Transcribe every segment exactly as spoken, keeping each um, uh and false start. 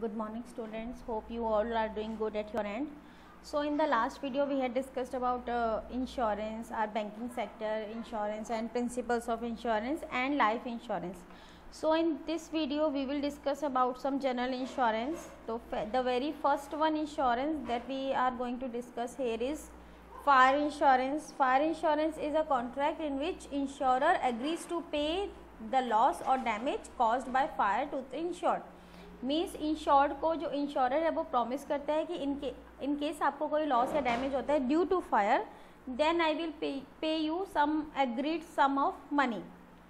Good morning students, hope you all are doing good at your end. So in the last video we had discussed about uh, insurance, our banking sector, insurance and principles of insurance and life insurance. So in this video we will discuss about some general insurance. So the very first one insurance that we are going to discuss here is fire insurance. Fire insurance is a contract in which insurer agrees to pay the loss or damage caused by fire to the insured. Means insured को जो insurer है वो promise करता है कि इनके in case आपको कोई लॉस या डैमेज होता है due to fire, then I will pay pay you sum agreed sum of money.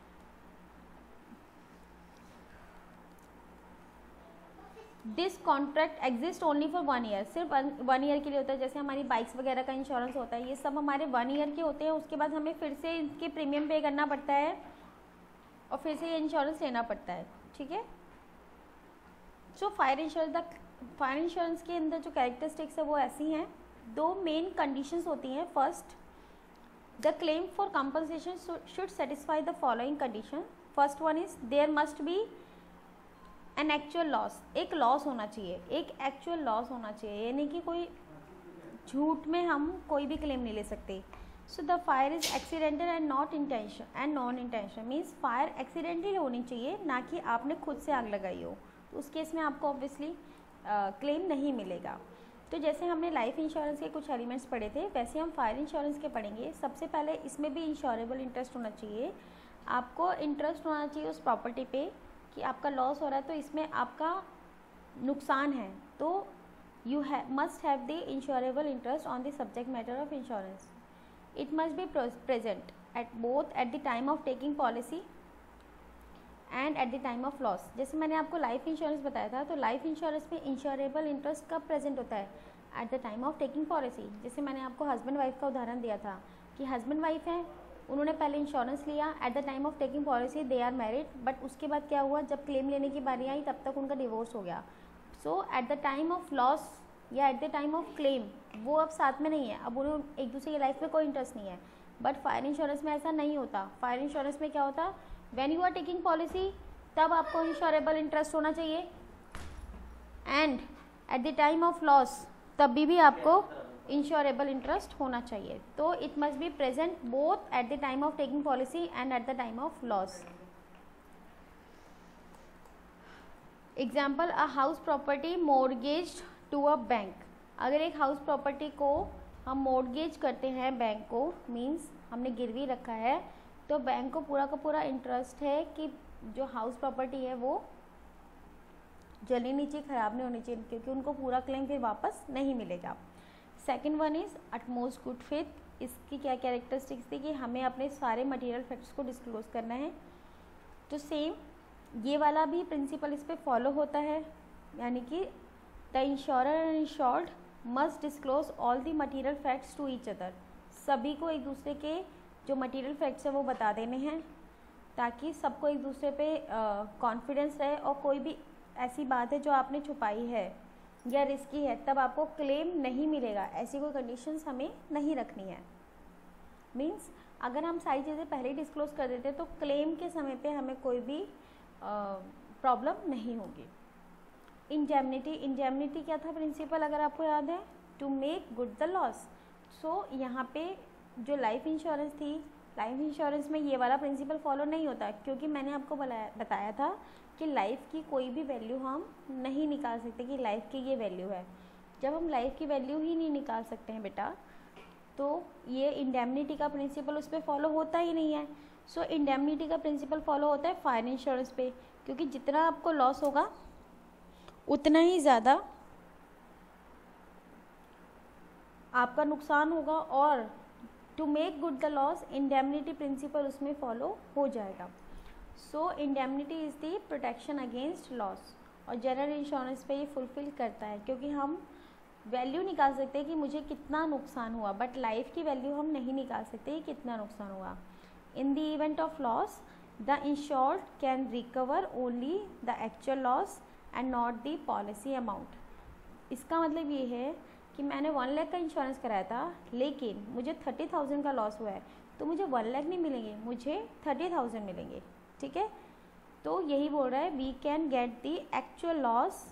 This contract exist only for one year. सिर्फ वन ईयर के लिए होता है. जैसे हमारी बाइक्स वगैरह का इंश्योरेंस होता है, ये सब हमारे वन ईयर के होते हैं. उसके बाद हमें फिर से इनके प्रीमियम पे करना पड़ता है और फिर से ये इंश्योरेंस लेना पड़ता है. ठीक है. So fire insurance the fire insurance के अंदर जो कैरेक्टरिस्टिक्स है वो ऐसी हैं. दो मेन कंडीशंस होती हैं. First, the claim for compensation should satisfy the following condition. First one is there must be an actual loss. एक लॉस होना चाहिए, एक एक्चुअल लॉस होना चाहिए, यानी कि कोई झूठ में हम कोई भी क्लेम नहीं ले सकते. So the fire is accidental and not intention and non intention. Means fire accidentally होनी चाहिए, ना कि आपने खुद से आग लगाई हो. तो उस केस में आपको ऑब्वियसली क्लेम नहीं मिलेगा. तो जैसे हमने लाइफ इंश्योरेंस के कुछ एलिमेंट्स पढ़े थे, वैसे हम फायर इंश्योरेंस के पढ़ेंगे. सबसे पहले इसमें भी इंश्योरेबल इंटरेस्ट होना चाहिए. आपको इंटरेस्ट होना चाहिए उस प्रॉपर्टी पे कि आपका लॉस हो रहा है तो इसमें आपका नुकसान है, तो you must have the insurable interest on the subject matter of insurance. It must be present at both at the time of taking policy and at the time of loss. जैसे मैंने आपको लाइफ इंश्योरेंस बताया था, तो life insurance में insurable interest कब present होता है? At the time of taking policy. जैसे मैंने आपको हस्बैंड वाइफ का उदाहरण दिया था कि हस्बैंड वाइफ हैं, उन्होंने पहले इंश्योरेंस लिया, at the time of taking policy they are married, but उसके बाद क्या हुआ, जब क्लेम लेने की बारी आई तब तक उनका डिवोर्स हो गया. So at the time of loss या at the time of claim वो अब साथ में नहीं है, अब उन्हें एक दूसरे की लाइफ में कोई इंटरेस्ट नहीं है. बट फायर इंश्योरेंस में ऐसा नहीं होता. फायर इंश्योरेंस में क्या होता, when you are taking policy तब आपको इंश्योरेबल इंटरेस्ट होना चाहिए, and at the time of loss तभी भी आपको इंश्योरेबल इंटरेस्ट होना चाहिए. तो it must be present both at the time of taking policy and at the time of loss. Example, a house property mortgage to a bank. अगर एक house property को हम मॉर्गेज करते हैं बैंक को, मीन्स हमने गिरवी रखा है, तो बैंक को पूरा का पूरा इंटरेस्ट है कि जो हाउस प्रॉपर्टी है वो जलनी नहीं चाहिए, ख़राब नहीं होनी चाहिए, क्योंकि उनको पूरा क्लेम फिर वापस नहीं मिलेगा. Second one is utmost good faith. इसकी क्या कैरेक्टरिस्टिक्स थी कि हमें अपने सारे मटेरियल फैक्ट्स को डिस्क्लोज करना है. तो सेम ये वाला भी प्रिंसिपल इस पर फॉलो होता है, यानी कि the insurer and insured must disclose all the material facts to each other. सभी को एक दूसरे के जो मटेरियल फैक्ट्स है वो बता देने हैं, ताकि सबको एक दूसरे पे कॉन्फिडेंस रहे, और कोई भी ऐसी बात है जो आपने छुपाई है या रिस्की है तब आपको क्लेम नहीं मिलेगा, ऐसी कोई कंडीशंस हमें नहीं रखनी है. मींस अगर हम सारी चीज़ें पहले ही डिस्क्लोज कर देते तो क्लेम के समय पे हमें कोई भी प्रॉब्लम नहीं होगी. इंडेमनिटी. इंडेमनिटी क्या था प्रिंसिपल, अगर आपको याद है, to make good the loss. So यहाँ पे जो लाइफ इंश्योरेंस थी, लाइफ इंश्योरेंस में ये वाला प्रिंसिपल फॉलो नहीं होता, क्योंकि मैंने आपको बताया था कि लाइफ की कोई भी वैल्यू हम नहीं निकाल सकते कि लाइफ की ये वैल्यू है. जब हम लाइफ की वैल्यू ही नहीं निकाल सकते हैं बेटा, तो ये इंडेमनिटी का प्रिंसिपल उस पर फॉलो होता ही नहीं है. सो इंडेमनिटी का प्रिंसिपल फॉलो होता है फायर इंश्योरेंस पे, क्योंकि जितना आपको लॉस होगा उतना ही ज़्यादा आपका नुकसान होगा, और to make good the loss indemnity principle उसमें फॉलो हो जाएगा. So indemnity is the protection against loss, और जनरल इंश्योरेंस पे ये फुलफिल करता है, क्योंकि हम वैल्यू निकाल सकते हैं कि मुझे कितना नुकसान हुआ, बट लाइफ की वैल्यू हम नहीं निकाल सकते कि कितना नुकसान हुआ. In the event of loss the insured can recover only the actual loss and not the policy amount. इसका मतलब ये है कि मैंने वन लाख का इंश्योरेंस कराया था, लेकिन मुझे थर्टी थाउजेंड का लॉस हुआ है, तो मुझे वन लाख नहीं मिलेंगे, मुझे थर्टी थाउजेंड मिलेंगे. ठीक है. तो यही बोल रहा है we can get the actual loss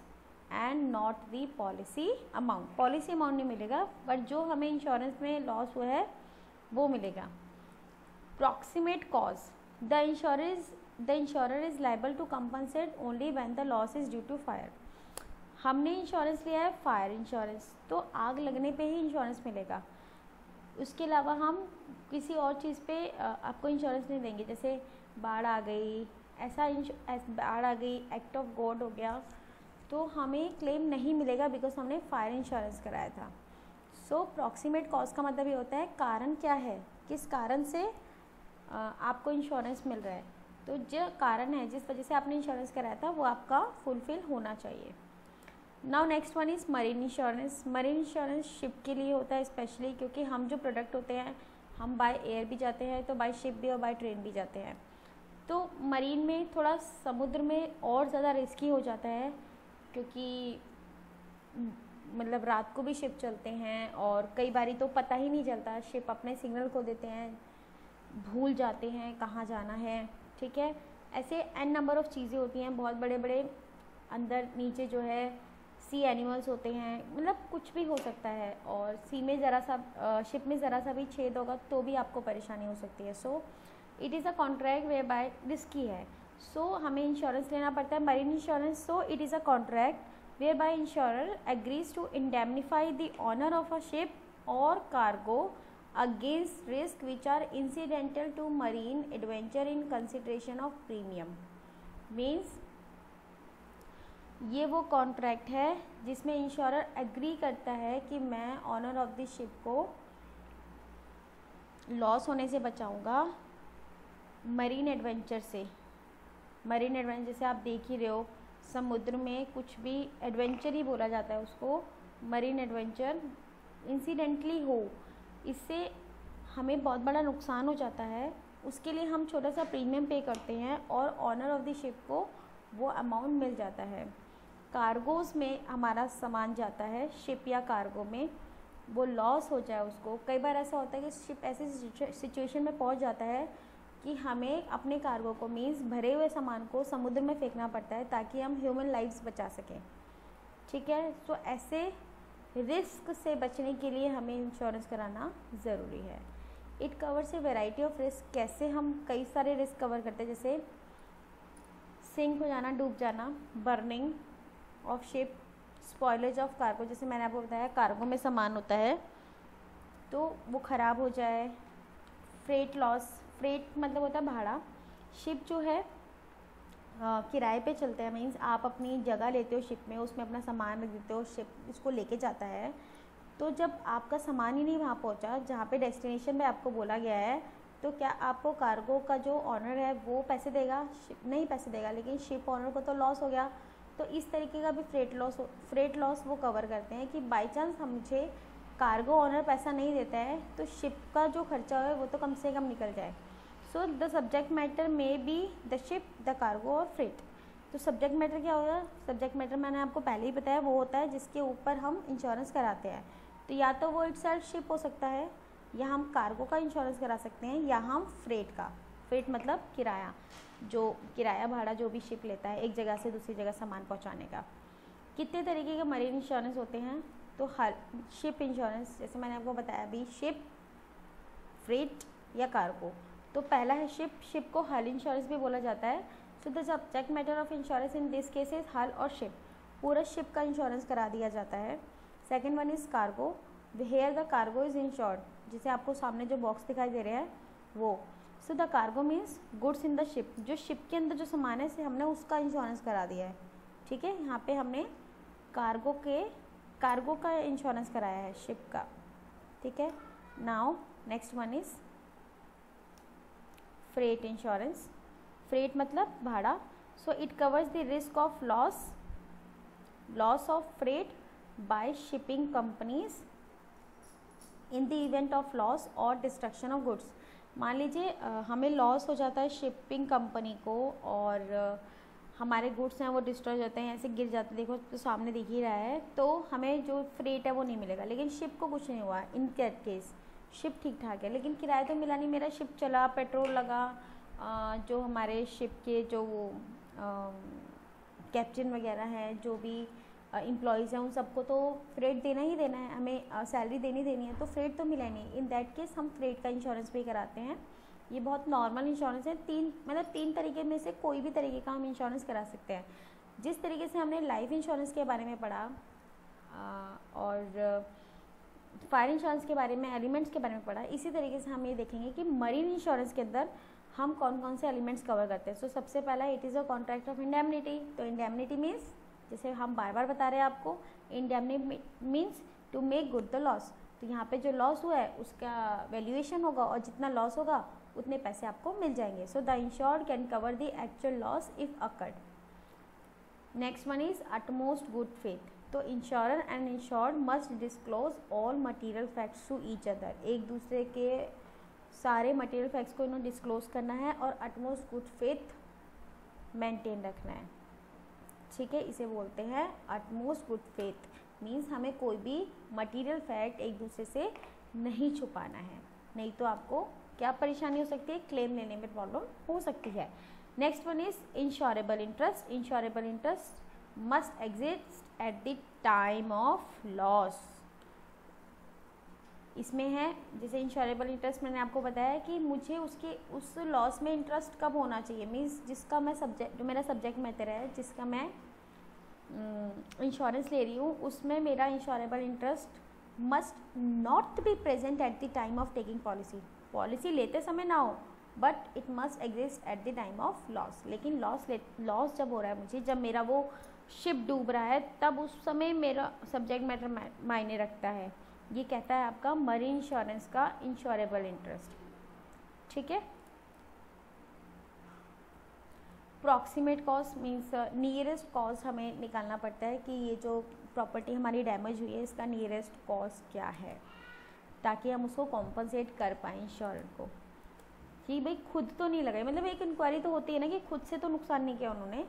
and not the policy amount. Policy amount नहीं मिलेगा, बट जो हमें इंश्योरेंस में लॉस हुआ है वो मिलेगा। Proximate cause, the insurance the insurer is liable to compensate only when the loss is due to fire. हमने इंश्योरेंस लिया है फायर इंश्योरेंस, तो आग लगने पे ही इंश्योरेंस मिलेगा। उसके अलावा हम किसी और चीज़ पे आपको इंश्योरेंस नहीं देंगे, जैसे बाढ़ आ गई, ऐसा बाढ़ आ गई, एक्ट ऑफ गॉड हो गया, तो हमें क्लेम नहीं मिलेगा बिकॉज हमने फायर इंश्योरेंस कराया था। सो प्रॉक्सिमेट कॉज का मतलब ये होता है कारण क्या है, किस कारण से आपको इंश्योरेंस मिल रहा है। तो जो कारण है जिस वजह से आपने इंश्योरेंस कराया था वो आपका फुलफिल होना चाहिए। Now next one is marine insurance. Marine insurance ship के लिए होता है स्पेशली, क्योंकि हम जो प्रोडक्ट होते हैं हम बाय एयर भी जाते हैं, तो बाय शिप भी और बाय ट्रेन भी जाते हैं। तो मरीन में थोड़ा समुद्र में और ज़्यादा रिस्की हो जाता है, क्योंकि मतलब रात को भी शिप चलते हैं और कई बारी तो पता ही नहीं चलता, शिप अपने सिग्नल खो देते हैं, भूल जाते हैं कहाँ जाना है, ठीक है। ऐसे एन नंबर ऑफ़ चीज़ें होती हैं, बहुत बड़े बड़े अंदर नीचे जो है सी एनिमल्स होते हैं, मतलब कुछ भी हो सकता है। और सी में ज़रा सा शिप में ज़रा सा भी छेद होगा तो भी आपको परेशानी हो सकती है। So it is a contract whereby risky है, सो so, हमें इंश्योरेंस लेना पड़ता है marine insurance. So it is a contract whereby insurer agrees to indemnify the owner of a ship और cargo against risk which are incidental to marine adventure in consideration of premium. Means ये वो contract है जिसमें insurer agree करता है कि मैं owner of the ship को लॉस होने से बचाऊंगा मरीन एडवेंचर से। मरीन एडवेंचर जैसे आप देख ही रहे हो, समुद्र में कुछ भी एडवेंचर ही बोला जाता है उसको, मरीन एडवेंचर इंसिडेंटली हो, इससे हमें बहुत बड़ा नुकसान हो जाता है, उसके लिए हम छोटा सा प्रीमियम पे करते हैं और ऑनर ऑफ द शिप को वो अमाउंट मिल जाता है। कार्गोज़ में हमारा सामान जाता है शिप या कार्गो में, वो लॉस हो जाए उसको, कई बार ऐसा होता है कि शिप ऐसी सिचुएशन में पहुंच जाता है कि हमें अपने कार्गो को मीन्स भरे हुए सामान को समुद्र में फेंकना पड़ता है ताकि हम ह्यूमन लाइफ्स बचा सकें, ठीक है। तो ऐसे रिस्क से बचने के लिए हमें इंश्योरेंस कराना ज़रूरी है। It covers a variety of risk. कैसे हम कई सारे रिस्क कवर करते हैं, जैसे सिंक हो जाना, डूब जाना, burning of ship, spoilage of cargo, जैसे मैंने आपको बताया कार्गो में सामान होता है तो वो ख़राब हो जाए। फ्रेट लॉस, फ्रेट मतलब होता है भाड़ा। शिप जो है किराए पे चलते हैं, मीन्स आप अपनी जगह लेते हो शिप में, उसमें अपना सामान रख देते हो, शिप इसको लेके जाता है। तो जब आपका सामान ही नहीं वहाँ पहुँचा जहाँ पे डेस्टिनेशन में आपको बोला गया है, तो क्या आपको कार्गो का जो ऑनर है वो पैसे देगा? शिप नहीं पैसे देगा, लेकिन शिप ऑनर को तो लॉस हो गया। तो इस तरीके का भी फ्रेट लॉस फ्रेट लॉस वो कवर करते हैं कि बाई चांस मुझे कार्गो ऑनर पैसा नहीं देता है तो शिप का जो खर्चा है वो तो कम से कम निकल जाए। So the subject matter may be the ship, the cargo और फ्रेट। तो सब्जेक्ट मैटर क्या होगा? सब्जेक्ट मैटर मैंने आपको पहले ही बताया, वो होता है जिसके ऊपर हम इंश्योरेंस कराते हैं। तो या तो वो इटसेल्फ शिप हो सकता है, या हम कार्गो का इंश्योरेंस करा सकते हैं, या हम फ्रेट का। फ्रेट मतलब किराया, जो किराया भाड़ा जो भी शिप लेता है एक जगह से दूसरी जगह सामान पहुंचाने का। कितने तरीके के मरीन इंश्योरेंस होते हैं? तो हर शिप इंश्योरेंस, जैसे मैंने आपको बताया अभी, शिप, फ्रेट या कार्गो। तो पहला है शिप। शिप को हल इंश्योरेंस भी बोला जाता है। So the subject matter of insurance in this case is hull और शिप, पूरा शिप का इंश्योरेंस करा दिया जाता है। Second one is cargo, here the cargo is insured, जिसे आपको सामने जो बॉक्स दिखाई दे रहे हैं वो। So the cargo means goods in the ship, जो शिप के अंदर जो सामान है से हमने उसका इंश्योरेंस करा दिया है, ठीक है। यहाँ पे हमने कार्गो के कार्गो का इंश्योरेंस कराया है, शिप का, ठीक है। Now next one is freight insurance. Freight मतलब भाड़ा। So it covers the risk of loss loss of freight by shipping companies in the event of loss और डिस्ट्रक्शन ऑफ गुड्स। मान लीजिए हमें लॉस हो जाता है शिपिंग कंपनी को, और uh, हमारे गुड्स हैं वो डिस्ट्रॉय हो जाते हैं, ऐसे गिर जाते हैं, देखो तो सामने दिख ही रहा है, तो हमें जो फ्रेट है वो नहीं मिलेगा। लेकिन शिप को कुछ नहीं हुआ, इन दैट केस शिप ठीक ठाक है, लेकिन किराया तो मिला नहीं, मेरा शिप चला, पेट्रोल लगा, आ, जो हमारे शिप के जो वो कैप्टन वगैरह हैं, जो भी एम्प्लॉयज़ हैं उन सबको तो फ्रेट देना ही देना है, हमें सैलरी uh, देनी देनी है, तो फ्रेट तो मिला नहीं। इन दैट केस हम फ्रेट का इंश्योरेंस पे कराते हैं। ये बहुत नॉर्मल इंश्योरेंस है। तीन मतलब तीन तरीके में से कोई भी तरीके का हम इंश्योरेंस करा सकते हैं। जिस तरीके से हमने लाइफ इंश्योरेंस के बारे में पढ़ा uh, और फायर इंश्योरेंस के बारे में, एलिमेंट्स के बारे में पढ़ा, इसी तरीके से हम ये देखेंगे कि मरीन इंश्योरेंस के अंदर हम कौन कौन से एलिमेंट्स कवर करते हैं। सो so, सबसे पहला it is a contract of indemnity. तो इंडेमनिटी मीन्स, जैसे हम बार बार बता रहे हैं आपको, indemnity means to make good the loss. तो यहाँ पे जो लॉस हुआ है उसका वैल्यूएशन होगा और जितना लॉस होगा उतने पैसे आपको मिल जाएंगे। So the insured can cover the actual loss if occurred. Next one is utmost good faith. तो insurer and insured must disclose all material facts to each other. एक दूसरे के सारे मटेरियल फैक्ट्स को इन्होंने डिस्क्लोज करना है और अटमोस्ट गुड फेथ मेंटेन रखना है। ठीक है, इसे बोलते हैं अटमोस्ट गुड फेथ। मीन्स हमें कोई भी मटेरियल फैक्ट एक दूसरे से नहीं छुपाना है, नहीं तो आपको क्या परेशानी हो सकती है, क्लेम लेने में प्रॉब्लम हो सकती है। Next one is insurable interest. Insurable interest must exist at the time of loss. इसमें है जैसे इंश्योरेबल इंटरेस्ट मैंने आपको बताया कि मुझे उसके उस लॉस में इंटरेस्ट कब होना चाहिए। मीन्स जिसका मैं सब्जेक्ट, जो मेरा सब्जेक्ट मैटर है, जिसका मैं इंश्योरेंस ले रही हूँ, उसमें मेरा insurable interest must not be present at the time of taking policy. Policy लेते समय ना हो, but it must exist at the time of loss. लेकिन लॉस लॉस जब हो रहा है मुझे, जब मेरा वो शिप डूब रहा है, तब उस समय मेरा सब्जेक्ट मैटर मायने रखता है। ये कहता है आपका मरीन इंश्योरेंस का इंश्योरेबल इंटरेस्ट। ठीक है। Proximate cost means nearest cost हमें निकालना पड़ता है कि ये जो प्रॉपर्टी हमारी डैमेज हुई है इसका नियरेस्ट कॉस्ट क्या है, ताकि हम उसको कॉम्पनसेट कर पाएँ इंश्योरेंस को कि भाई खुद तो नहीं लगाई। मतलब एक इंक्वायरी तो होती है ना कि खुद से तो नुकसान नहीं किया उन्होंने।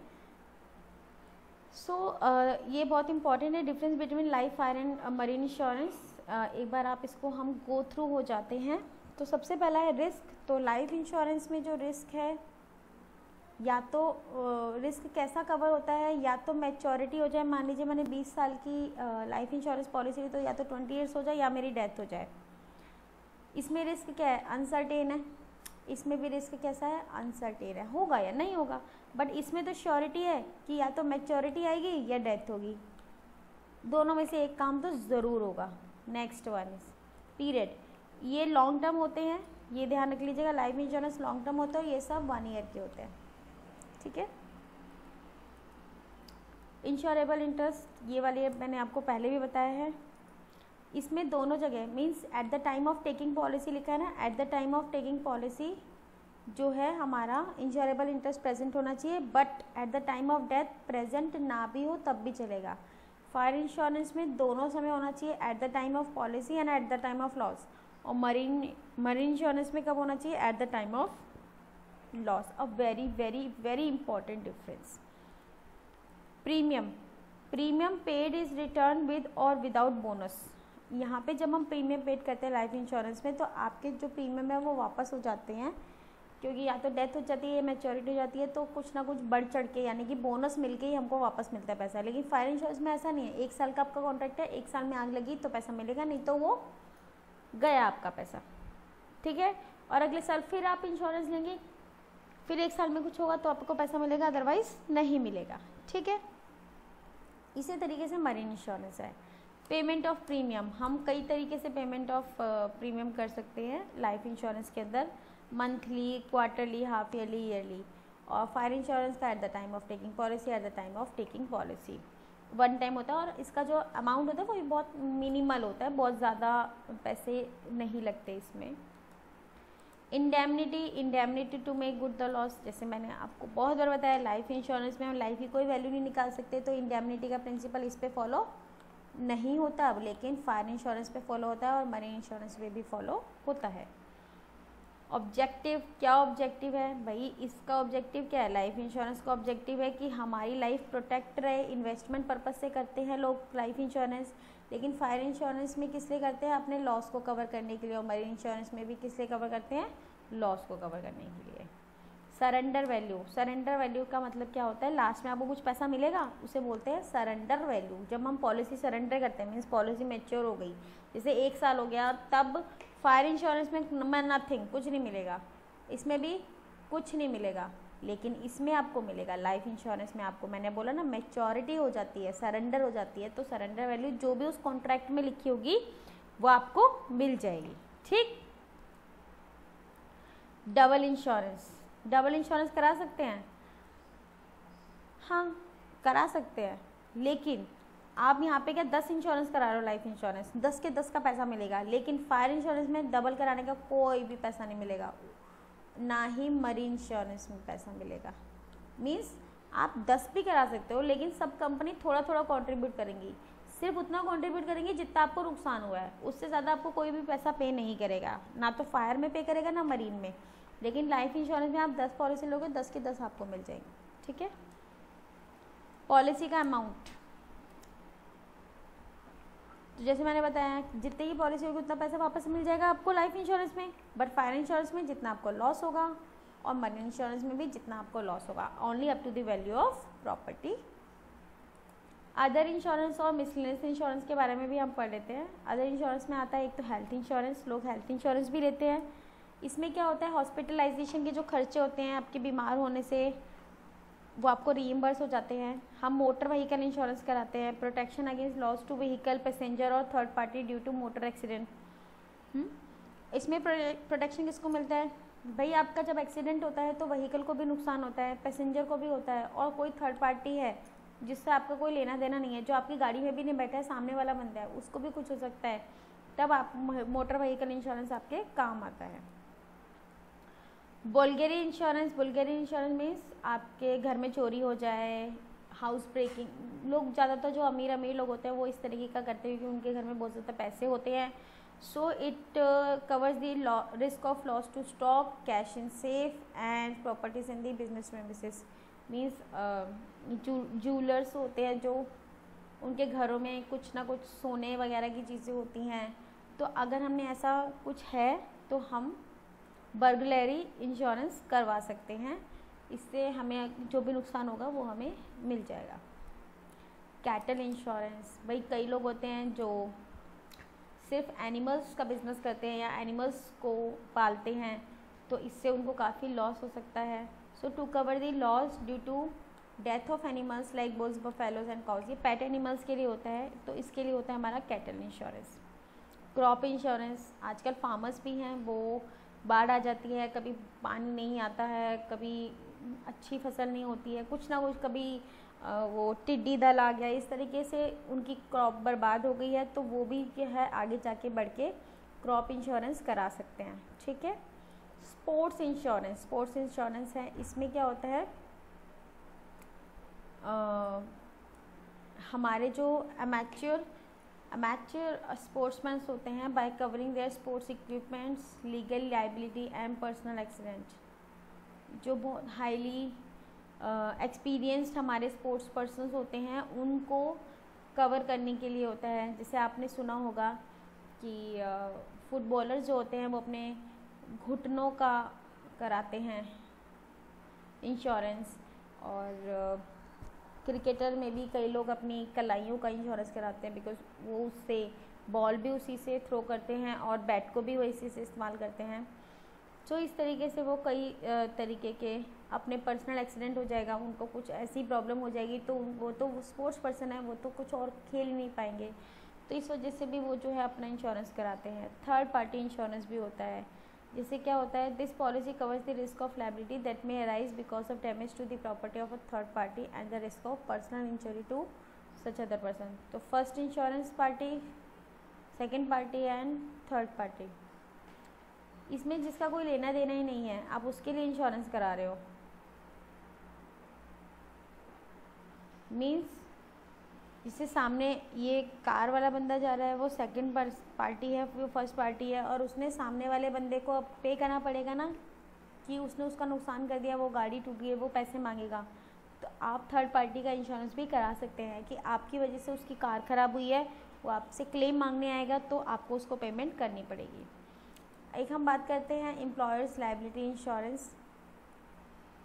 सो so, uh, ये बहुत इंपॉर्टेंट है, difference between life, fire and marine insurance. एक बार आप इसको हम गो थ्रू हो जाते हैं। तो सबसे पहला है रिस्क। तो लाइफ इंश्योरेंस में जो रिस्क है, या तो रिस्क uh, कैसा कवर होता है, या तो मैच्योरिटी हो जाए, मान लीजिए मैंने बीस साल की लाइफ इंश्योरेंस पॉलिसी ली, तो या तो ट्वेंटी ईयर्स हो जाए या मेरी डेथ हो जाए। इसमें रिस्क क्या है, अनसर्टेन है। इसमें भी रिस्क कैसा है, अनसर्टेन है, होगा या नहीं होगा। बट इसमें तो श्योरिटी है कि या तो मैच्योरिटी आएगी या डेथ होगी, दोनों में से एक काम तो ज़रूर होगा। Next one is period. ये लॉन्ग टर्म होते हैं, ये ध्यान रख लीजिएगा, लाइफ इंश्योरेंस लॉन्ग टर्म होता है, ये सब वन ईयर के होते हैं। ठीक है। इंश्योरेबल इंटरेस्ट ये वाले मैंने आपको पहले भी बताया है। इसमें दोनों जगह means at the time of taking policy लिखा है ना, at the time of taking policy जो है हमारा इंश्योरेबल इंटरेस्ट प्रेजेंट होना चाहिए, but at the time of death present ना भी हो तब भी चलेगा। फायर इंश्योरेंस में दोनों समय होना चाहिए, at the time of policy and at the time of loss. और मरीन मरीन इंश्योरेंस में कब होना चाहिए, at the time of loss. A very very very important difference. Premium premium paid is return with और without bonus. यहाँ पे जब हम प्रीमियम पेड करते हैं लाइफ इंश्योरेंस में, तो आपके जो प्रीमियम है वो वापस हो जाते हैं, क्योंकि या तो डेथ हो जाती है या मैच्योरिटी हो जाती है, तो कुछ ना कुछ बढ़ चढ़ के यानी कि बोनस मिलके ही हमको वापस मिलता है पैसा। लेकिन फायर इंश्योरेंस में ऐसा नहीं है, एक साल का आपका कॉन्ट्रैक्ट है, एक साल में आग लगी तो पैसा मिलेगा, नहीं तो वो गया आपका पैसा। ठीक है। और अगले साल फिर आप इंश्योरेंस लेंगे, फिर एक साल में कुछ होगा तो आपको पैसा मिलेगा, अदरवाइज नहीं मिलेगा। ठीक है। इसी तरीके से मरीन इंश्योरेंस है। पेमेंट ऑफ प्रीमियम, हम कई तरीके से पेमेंट ऑफ प्रीमियम कर सकते हैं लाइफ इंश्योरेंस के अंदर, monthly, quarterly, half yearly, yearly. और फायर इंश्योरेंस का at the time of taking policy, at the time of taking policy one time होता है, और इसका जो अमाउंट होता है वो भी बहुत मिनिमल होता है, बहुत ज़्यादा पैसे नहीं लगते इसमें। Indemnity indemnity to make good the loss. जैसे मैंने आपको बहुत बार बताया, लाइफ इंश्योरेंस में हम लाइफ की कोई वैल्यू नहीं निकाल सकते, तो इंडेमनिटी का प्रिंसिपल इस पर फॉलो नहीं होता अब, लेकिन फायर इंश्योरेंस पे फॉलो होता है और मरीन इंश्योरेंस पे भी फॉलो होता है। ऑब्जेक्टिव, क्या ऑब्जेक्टिव है भाई, इसका ऑब्जेक्टिव क्या है, लाइफ इंश्योरेंस का ऑब्जेक्टिव है कि हमारी लाइफ प्रोटेक्ट रहे, इन्वेस्टमेंट पर्पज से करते हैं लोग लाइफ इंश्योरेंस। लेकिन फायर इंश्योरेंस में किस लिए करते हैं, अपने लॉस को कवर करने के लिए, और मरीन इंश्योरेंस में भी किस लिए कवर करते हैं, लॉस को कवर करने के लिए। सरेंडर वैल्यू, सरेंडर वैल्यू का मतलब क्या होता है, लास्ट में आपको कुछ पैसा मिलेगा, उसे बोलते हैं सरेंडर वैल्यू। जब हम पॉलिसी सरेंडर करते हैं मीन्स पॉलिसी मैच्योर हो गई, जैसे एक साल हो गया, तब फायर इंश्योरेंस में नथिंग, कुछ नहीं मिलेगा, इसमें भी कुछ नहीं मिलेगा, लेकिन इसमें आपको मिलेगा। लाइफ इंश्योरेंस में आपको मैंने बोला ना मैच्योरिटी हो जाती है, सरेंडर हो जाती है, तो सरेंडर वैल्यू जो भी उस कॉन्ट्रैक्ट में लिखी होगी वो आपको मिल जाएगी। ठीक। डबल इंश्योरेंस, डबल इंश्योरेंस करा सकते हैं, हाँ करा सकते हैं, लेकिन आप यहाँ पे क्या दस इंश्योरेंस करा रहे हो, लाइफ इंश्योरेंस दस के दस का पैसा मिलेगा, लेकिन फायर इंश्योरेंस में डबल कराने का कोई भी पैसा नहीं मिलेगा, ना ही मरीन इंश्योरेंस में पैसा मिलेगा। मीन्स आप दस भी करा सकते हो, लेकिन सब कंपनी थोड़ा थोड़ा कंट्रीब्यूट करेंगी, सिर्फ उतना कंट्रीब्यूट करेंगे जितना आपको नुकसान हुआ है, उससे ज़्यादा आपको कोई भी पैसा पे नहीं करेगा, ना तो फायर में पे करेगा ना मरीन में। लेकिन लाइफ इंश्योरेंस में आप दस पॉलिसी लोगे, दस के दस आपको मिल जाएंगे। ठीक है। पॉलिसी का अमाउंट, तो जैसे मैंने बताया जितनी की पॉलिसी होगी उतना पैसा वापस मिल जाएगा आपको लाइफ इंश्योरेंस में, बट फायर इंश्योरेंस में जितना आपको लॉस होगा और मनी इंश्योरेंस में भी जितना आपको लॉस होगा, only up to the value of property. Other insurance और मिसलेनियस इंश्योरेंस के बारे में भी हम पढ़ लेते हैं। अदर इंश्योरेंस में आता है एक तो हेल्थ इंश्योरेंस, लोग हेल्थ इंश्योरेंस भी लेते हैं। इसमें क्या होता है, हॉस्पिटलाइजेशन के जो खर्चे होते हैं आपके बीमार होने से वो आपको रीइम्बर्स हो जाते हैं। हम मोटर व्हीकल इंश्योरेंस कराते हैं, protection against loss to vehicle, passenger और third party due to motor accident. इसमें प्रोटेक्शन किसको मिलता है भाई, आपका जब एक्सीडेंट होता है तो व्हीकल को भी नुकसान होता है, पैसेंजर को भी होता है, और कोई थर्ड पार्टी है जिससे आपका कोई लेना देना नहीं है, जो आपकी गाड़ी में भी नहीं बैठा है, सामने वाला बंदा है, उसको भी कुछ हो सकता है, तब आप मोटर व्हीकल इंश्योरेंस आपके काम आता है। Burglary insurance, burglary insurance means आपके घर में चोरी हो जाए, हाउस ब्रेकिंग, लोग ज़्यादातर जो अमीर अमीर लोग होते हैं वो इस तरीके का करते हैं क्योंकि उनके घर में बहुत ज़्यादा पैसे होते हैं। So it covers the risk of loss to stock, cash in safe and properties in the business premises. Means jewellers होते हैं जो उनके घरों में कुछ ना कुछ सोने वगैरह की चीज़ें होती हैं, तो अगर हमने ऐसा कुछ है तो हम बर्गलरी इंश्योरेंस करवा सकते हैं, इससे हमें जो भी नुकसान होगा वो हमें मिल जाएगा। कैटल इंश्योरेंस, भाई कई लोग होते हैं जो सिर्फ एनिमल्स का बिजनेस करते हैं या एनिमल्स को पालते हैं, तो इससे उनको काफ़ी लॉस हो सकता है। So to cover the loss due to death of animals like bulls, buffaloes and cows, ये पेट एनिमल्स के लिए होता है, तो इसके लिए होता है हमारा कैटल इंश्योरेंस। क्रॉप इंश्योरेंस, आजकल फार्मर्स भी हैं, वो बाढ़ आ जाती है, कभी पानी नहीं आता है, कभी अच्छी फसल नहीं होती है, कुछ ना कुछ, कभी वो टिड्डी दल आ गया, इस तरीके से उनकी क्रॉप बर्बाद हो गई है, तो वो भी क्या है आगे जाके बढ़ के क्रॉप इंश्योरेंस करा सकते हैं। ठीक है। स्पोर्ट्स इंश्योरेंस, स्पोर्ट्स इंश्योरेंस है, इसमें क्या होता है आ, हमारे जो अमेच्योर अमेच्योर स्पोर्ट्समैन होते हैं, by covering their sports equipments, legal liability and personal accident, जो बहुत हाईली एक्सपीरियंस्ड हमारे स्पोर्ट्स पर्सन्स होते हैं उनको कवर करने के लिए होता है। जैसे आपने सुना होगा कि फुटबॉलर्स जो होते हैं वो अपने घुटनों का कराते हैं इंश्योरेंस, और क्रिकेटर में भी कई लोग अपनी कलाइयों का इंश्योरेंस कराते हैं, बिकॉज वो उससे बॉल भी उसी से थ्रो करते हैं और बैट को भी वो इसी से इस्तेमाल करते हैं। तो इस तरीके से वो कई तरीके के अपने पर्सनल एक्सीडेंट हो जाएगा, उनको कुछ ऐसी प्रॉब्लम हो जाएगी, तो वो तो स्पोर्ट्स पर्सन है, वो तो कुछ और खेल ही नहीं पाएंगे, तो इस वजह से भी वो जो है अपना इंश्योरेंस कराते हैं। थर्ड पार्टी इंश्योरेंस भी होता है, जिससे क्या होता है, this policy covers the risk of liability that may arise because of damage to the property of a third party and the risk of personal injury to such other person. तो first insurance party, second party and third party, इसमें जिसका कोई लेना देना ही नहीं है आप उसके लिए इंश्योरेंस करा रहे हो। मीन्स जिससे सामने ये कार वाला बंदा जा रहा है वो सेकंड पार्टी है, वो फर्स्ट पार्टी है, और उसने सामने वाले बंदे को अब पे करना पड़ेगा ना कि उसने उसका नुकसान कर दिया, वो गाड़ी टूट गई है, वो पैसे मांगेगा। तो आप थर्ड पार्टी का इंश्योरेंस भी करा सकते हैं कि आपकी वजह से उसकी कार ख़राब हुई है, वो आपसे क्लेम मांगने आएगा तो आपको उसको पेमेंट करनी पड़ेगी। एक हम बात करते हैं एम्प्लॉयर्स लायबिलिटी इंश्योरेंस।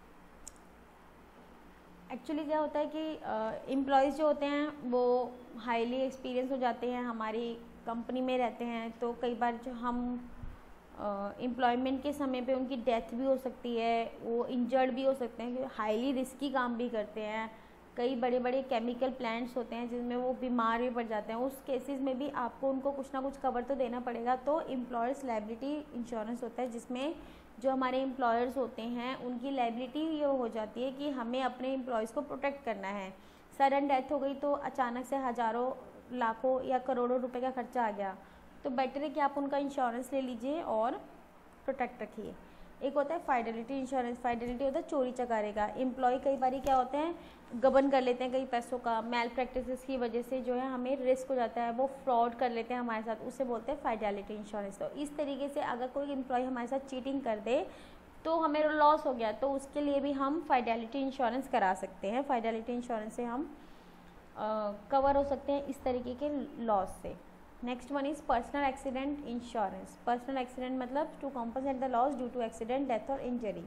एक्चुअली क्या होता है कि एम्प्लॉयज़ जो होते हैं वो हाईली एक्सपीरियंस हो जाते हैं, हमारी कंपनी में रहते हैं, तो कई बार जो हम एम्प्लॉयमेंट के समय पे उनकी डेथ भी हो सकती है, वो इंजर्ड भी हो सकते हैं, क्योंकि हाईली रिस्की काम भी करते हैं। कई बड़े बड़े केमिकल प्लांट्स होते हैं जिसमें वो बीमार भी पड़ जाते हैं, उस केसेस में भी आपको उनको कुछ ना कुछ कवर तो देना पड़ेगा। तो एम्प्लॉयर्स लायबिलिटी इंश्योरेंस होता है जिसमें जो हमारे एम्प्लॉयर्स होते हैं उनकी लायबिलिटी ये हो जाती है कि हमें अपने एम्प्लॉयज़ को प्रोटेक्ट करना है। सडन डेथ हो गई तो अचानक से हज़ारों लाखों या करोड़ों रुपए का खर्चा आ गया, तो बेटर है कि आप उनका इंश्योरेंस ले लीजिए और प्रोटेक्ट रखिए। एक होता है फाइडेलिटी इंश्योरेंस। फाइडेलिटी होता है चोरी चकारे का। एम्प्लॉय कई बार क्या होते हैं, गबन कर लेते हैं कई पैसों का, मैल प्रैक्टिसेस की वजह से जो है हमें रिस्क हो जाता है, वो फ्रॉड कर लेते हैं हमारे साथ, उसे बोलते हैं फाइडेलिटी इंश्योरेंस। तो इस तरीके से अगर कोई एम्प्लॉय हमारे साथ चीटिंग कर दे तो हमें लॉस हो गया, तो उसके लिए भी हम फाइडेलिटी इंश्योरेंस करा सकते हैं। फाइडेलिटी इंश्योरेंस से हम कवर हो सकते हैं इस तरीके के लॉस से। Next one is personal accident insurance. Personal accident मतलब to compensate the loss due to accident, death और इंजरी।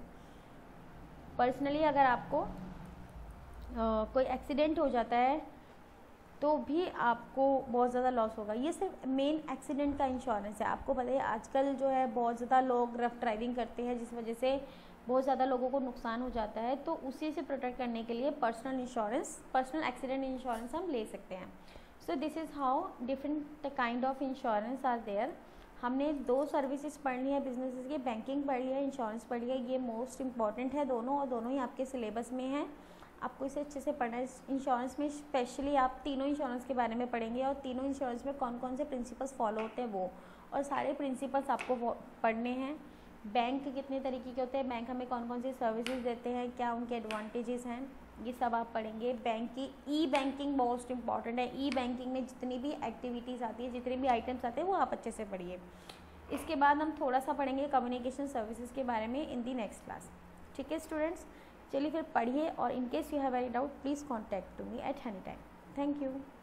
पर्सनली अगर आपको uh, कोई एक्सीडेंट हो जाता है तो भी आपको बहुत ज़्यादा लॉस होगा। ये सिर्फ मेन एक्सीडेंट का इंश्योरेंस है। आपको पता है आजकल जो है बहुत ज़्यादा लोग रफ ड्राइविंग करते हैं जिस वजह से बहुत ज़्यादा लोगों को नुकसान हो जाता है, तो उसी से प्रोटेक्ट करने के लिए personal insurance, personal accident insurance हम ले सकते हैं। So this is how different kind of insurance are there. हमने दो सर्विसेज पढ़ ली है बिजनेसेस की, बैंकिंग पढ़ लिया, इंश्योरेंस पढ़ लिया। ये मोस्ट इंपॉर्टेंट है दोनों, और दोनों ही आपके सिलेबस में हैं, आपको इसे अच्छे से पढ़ना है। इंश्योरेंस में स्पेशली आप तीनों इंश्योरेंस के बारे में पढ़ेंगे और तीनों इंश्योरेंस में कौन कौन से प्रिंसिपल्स फॉलो होते हैं वो, और सारे प्रिंसिपल्स आपको पढ़ने हैं। बैंक कितने तरीके के होते हैं, बैंक हमें कौन कौन सी सर्विसेज देते हैं, क्या उनके एडवांटेजेस हैं, ये सब आप पढ़ेंगे। बैंक की ई बैंकिंग मोस्ट इंपॉर्टेंट है। ई बैंकिंग में जितनी भी एक्टिविटीज़ आती है, जितने भी आइटम्स आते हैं वो आप अच्छे से पढ़िए। इसके बाद हम थोड़ा सा पढ़ेंगे कम्युनिकेशन सर्विसेज के बारे में इन दी नेक्स्ट क्लास। ठीक है स्टूडेंट्स, चलिए फिर पढ़िए, और in case you have any doubt please contact to me at any time. Thank you.